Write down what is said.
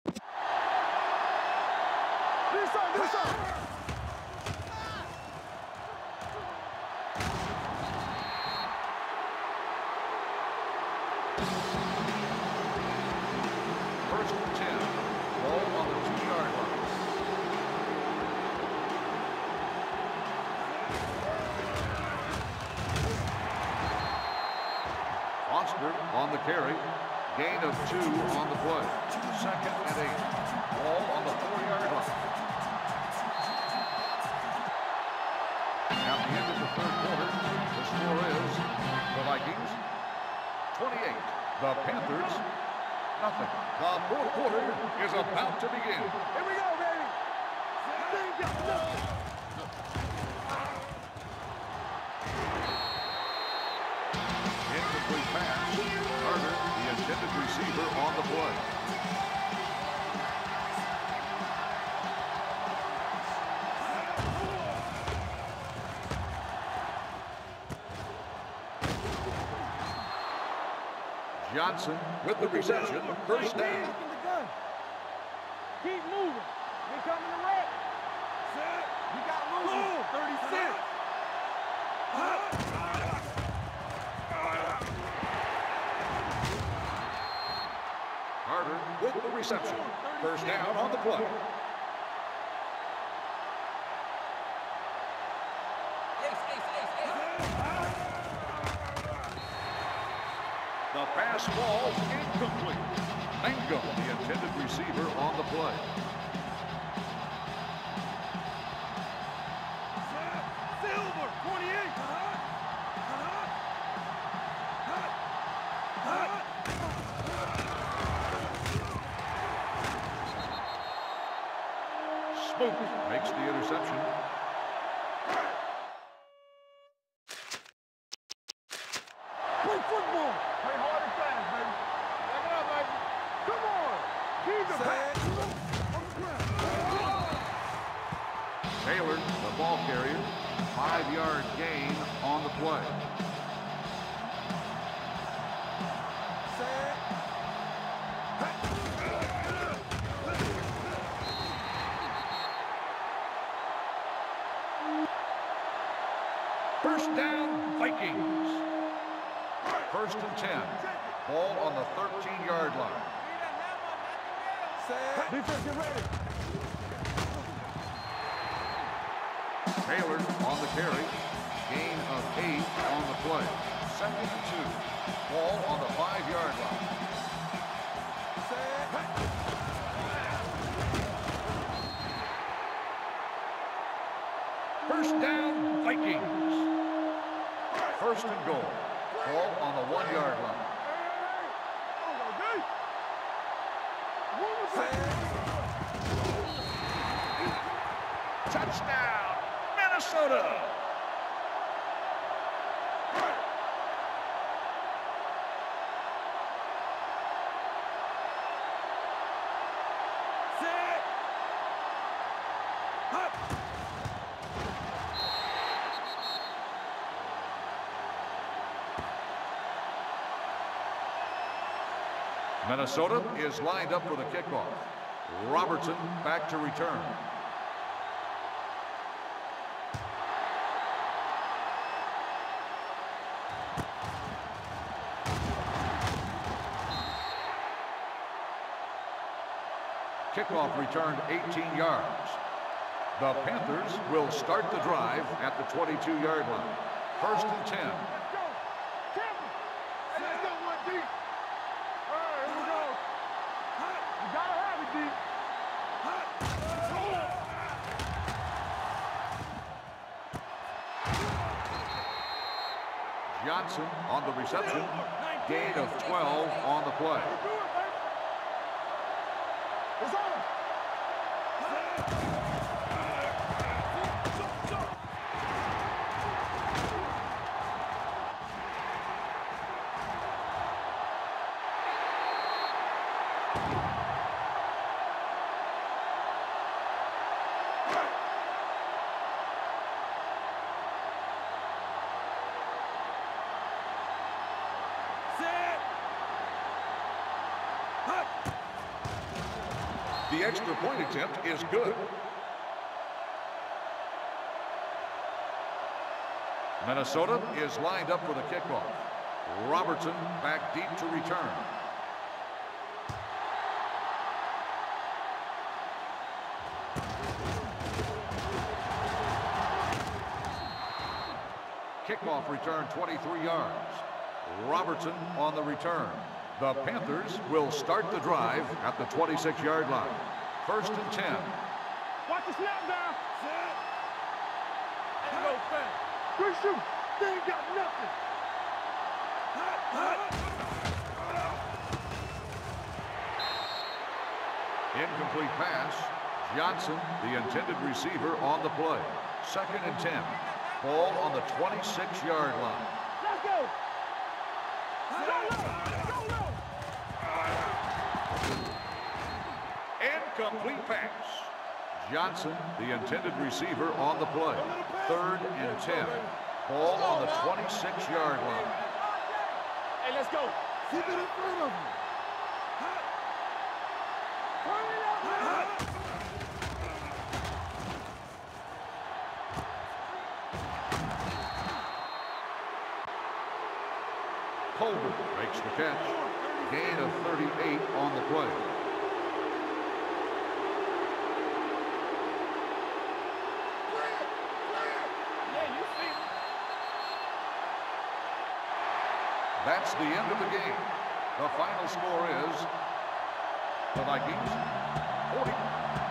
First and 10. Ball on the 2-yard line. Foster on the carry. Gain of 2 on the play. Second and 8. Ball on the 4-yard line. At the end of the third quarter, the score is the Vikings 28. The Panthers nothing. The fourth quarter is about to begin. Here we go, baby. Incomplete pass. Carter, the intended receiver, on the play. Johnson with the reception. First down. Keep moving. We coming to wreck. You got moving. 36. Carter with the reception. First down on the play. The pass falls incomplete. Mangum, the intended receiver, on the play. Silver, 28. Smoot makes the interception. Play football. Play hard and fast, baby. Back it up, baby. Come on. Keep the pass. On the ground. Taylor, the ball carrier. 5-yard gain on the play. First down, Vikings. First and 10. Ball on the 13-yard line. Defense, get ready. Taylor on the carry. Gain of 8 on the play. Second and 2. Ball on the 5-yard line. First down, Vikings. First and goal. Ball on the 1-yard line. Touchdown, Minnesota. Minnesota is lined up for the kickoff. Robertson back to return. Kickoff returned 18 yards. The Panthers will start the drive at the 22-yard line. First and 10. Johnson on the reception. Gain of 12 on the play. The extra point attempt is good. Minnesota is lined up for the kickoff. Robertson back deep to return. Kickoff return 23 yards. Robertson on the return. The Panthers will start the drive at the 26-yard line. 1st and 10. Watch the snap down. Set. And go fast. Good shoot. They ain't got nothing. Incomplete pass. Johnson, the intended receiver, on the play. 2nd and 10. Ball on the 26-yard line. Let's go. Go low. Incomplete pass. Johnson, the intended receiver, on the play. 3rd and 10. Ball on the 26-yard line. Hey, let's go. Keep it in front of you. Colbert makes the catch. Gain of 38 on the play. That's the end of the game. The final score is the Vikings 40